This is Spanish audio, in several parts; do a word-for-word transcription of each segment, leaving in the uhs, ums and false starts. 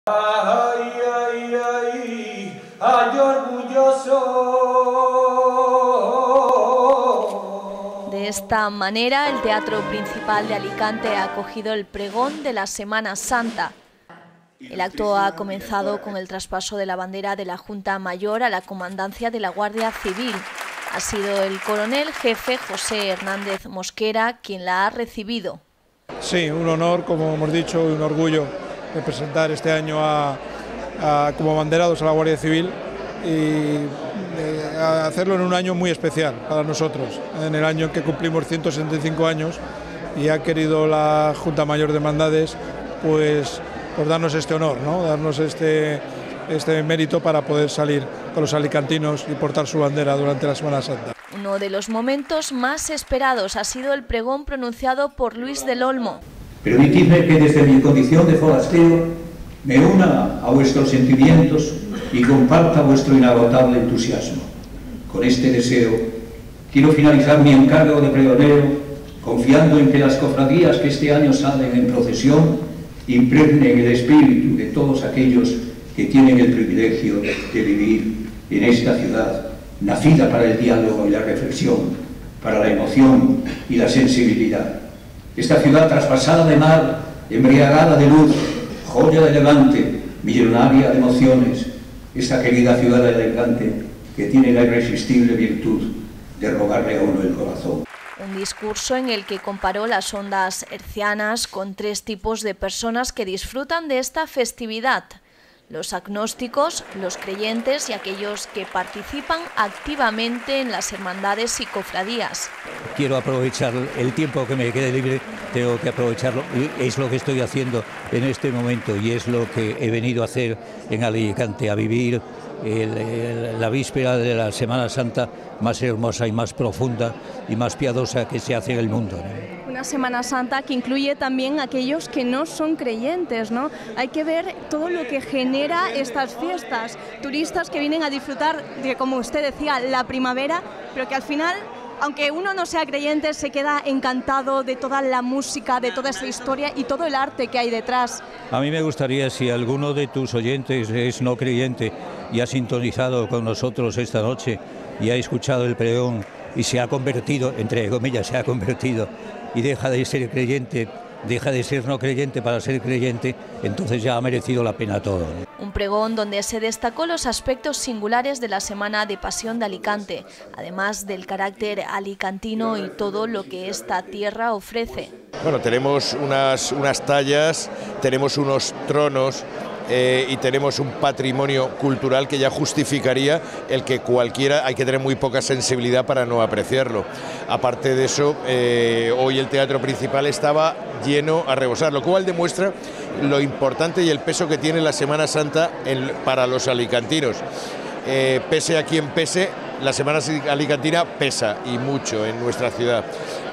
Ay, ay, ay, ay, orgulloso. De esta manera, el Teatro Principal de Alicante ha acogido el pregón de la Semana Santa. El acto ha comenzado con el traspaso de la bandera de la Junta Mayor a la Comandancia de la Guardia Civil. Ha sido el coronel jefe José Hernández Mosquera quien la ha recibido. Sí, un honor, como hemos dicho, y un orgullo de presentar este año a, a, como banderados a la Guardia Civil y de, a hacerlo en un año muy especial para nosotros, en el año en que cumplimos ciento sesenta y cinco años y ha querido la Junta Mayor de Hermandades pues, pues darnos este honor, ¿no? Darnos este, este mérito para poder salir con los alicantinos y portar su bandera durante la Semana Santa. Uno de los momentos más esperados ha sido el pregón pronunciado por Luis del Olmo. Permitidme que desde mi condición de forastero me una a vuestros sentimientos y comparta vuestro inagotable entusiasmo. Con este deseo quiero finalizar mi encargo de pregonero confiando en que las cofradías que este año salen en procesión impregnen el espíritu de todos aquellos que tienen el privilegio de vivir en esta ciudad, nacida para el diálogo y la reflexión, para la emoción y la sensibilidad. Esta ciudad traspasada de mar, embriagada de luz, joya de Levante, millonaria de emociones, esta querida ciudad de Alicante que tiene la irresistible virtud de robarle a uno el corazón. Un discurso en el que comparó las ondas hercianas con tres tipos de personas que disfrutan de esta festividad: los agnósticos, los creyentes y aquellos que participan activamente en las hermandades y cofradías. Quiero aprovechar el tiempo que me quede libre, tengo que aprovecharlo, y es lo que estoy haciendo en este momento y es lo que he venido a hacer en Alicante, a vivir el, el, la víspera de la Semana Santa más hermosa y más profunda y más piadosa que se hace en el mundo, ¿no? Una Semana Santa que incluye también a aquellos que no son creyentes, ¿no? Hay que ver todo lo que genera estas fiestas, turistas que vienen a disfrutar de, como usted decía, la primavera, pero que al final, aunque uno no sea creyente, se queda encantado de toda la música, de toda esa historia y todo el arte que hay detrás. A mí me gustaría, si alguno de tus oyentes es no creyente y ha sintonizado con nosotros esta noche y ha escuchado el pregón y se ha convertido, entre comillas, se ha convertido y deja de ser creyente, deja de ser no creyente para ser creyente, entonces ya ha merecido la pena todo, ¿no? Un pregón donde se destacó los aspectos singulares de la Semana de Pasión de Alicante, además del carácter alicantino y todo lo que esta tierra ofrece. Bueno, tenemos unas, unas tallas, tenemos unos tronos, Eh, y tenemos un patrimonio cultural que ya justificaría el que cualquiera, hay que tener muy poca sensibilidad para no apreciarlo. Aparte de eso, eh, hoy el Teatro Principal estaba lleno a rebosar, lo cual demuestra lo importante y el peso que tiene la Semana Santa en, para los alicantinos. Eh, pese a quien pese, la Semana Alicantina pesa y mucho en nuestra ciudad.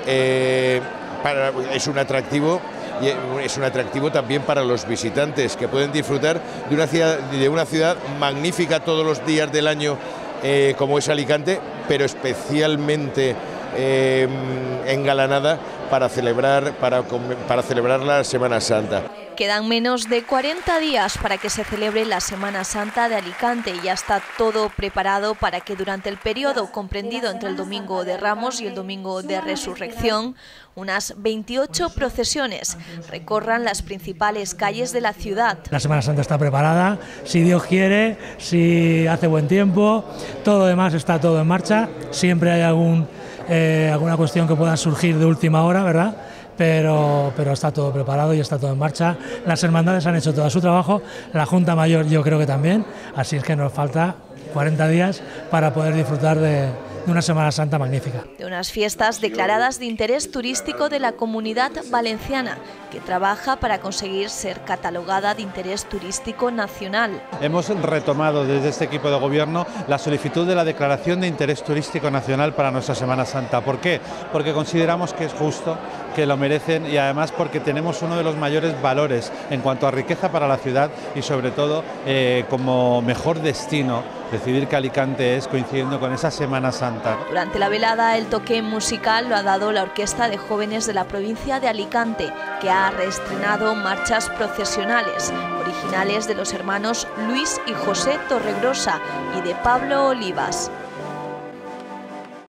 Eh, para, es un atractivo. Y es un atractivo también para los visitantes que pueden disfrutar de una ciudad, de una ciudad magnífica todos los días del año eh, como es Alicante, pero especialmente eh, engalanada para celebrar, para, para celebrar la Semana Santa. Quedan menos de cuarenta días para que se celebre la Semana Santa de Alicante y ya está todo preparado para que durante el periodo comprendido entre el Domingo de Ramos y el Domingo de Resurrección, unas veintiocho procesiones recorran las principales calles de la ciudad. La Semana Santa está preparada, si Dios quiere, si hace buen tiempo, todo lo demás está todo en marcha, siempre hay algún, eh, alguna cuestión que pueda surgir de última hora, ¿verdad? Pero, pero está todo preparado y está todo en marcha. Las hermandades han hecho todo su trabajo, la Junta Mayor yo creo que también, así es que nos falta cuarenta días para poder disfrutar de, de una Semana Santa magnífica. De unas fiestas declaradas de interés turístico de la Comunidad Valenciana, que trabaja para conseguir ser catalogada de interés turístico nacional. Hemos retomado desde este equipo de gobierno la solicitud de la declaración de interés turístico nacional para nuestra Semana Santa. ¿Por qué? Porque consideramos que es justo, que lo merecen y además porque tenemos uno de los mayores valores en cuanto a riqueza para la ciudad y sobre todo eh, como mejor destino decidir que Alicante es coincidiendo con esa Semana Santa. Durante la velada el toque musical lo ha dado la Orquesta de Jóvenes de la provincia de Alicante, que ha reestrenado marchas procesionales, originales originales de los hermanos Luis y José Torregrosa y de Pablo Olivas.